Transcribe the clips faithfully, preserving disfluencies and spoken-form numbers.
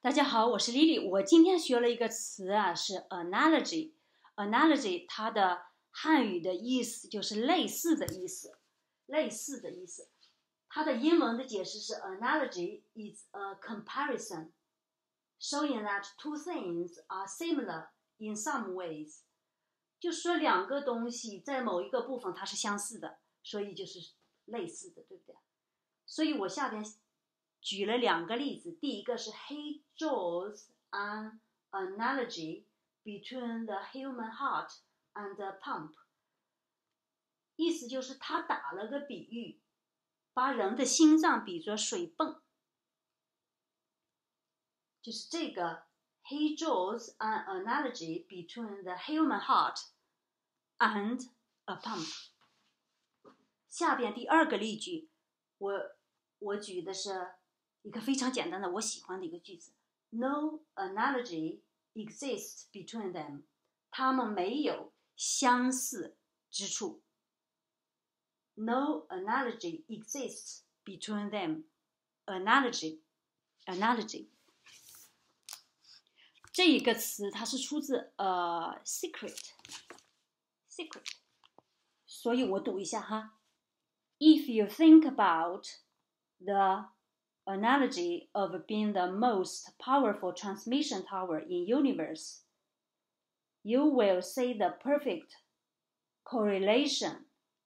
大家好，我是 Lily。我今天学了一个词啊，是 analogy。analogy 它的汉语的意思就是类似的意思，类似的意思。它的英文的解释是 analogy is a comparison, showing that two things are similar in some ways。就说两个东西在某一个部分它是相似的，所以就是类似的，对不对？所以我下边举了两个例子，第一个是 He draws an analogy between the human heart and a pump， 意思就是他打了个比喻，把人的心脏比作水泵，就是这个 He draws an analogy between the human heart and a pump。 下边第二个例句，我我举的是一个非常简单的我喜欢的一个句子 No analogy exists between them， 他们没有相似之处。 No analogy exists between them。 Analogy Analogy 这一个词它是出自呃 secret secret， 所以我读一下哈。 If you think about the analogy of being the most powerful transmission tower in universe, you will see the perfect correlation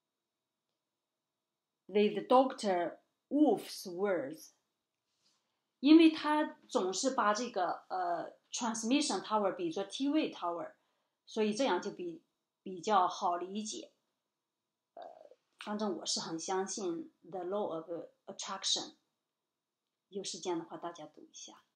with Doctor Wolf's words。 因为他总是把这个呃 transmission tower 比作 T V tower， 所以这样就比比较好理解。呃，反正我是很相信 the law of attraction。有时间的话，大家读一下。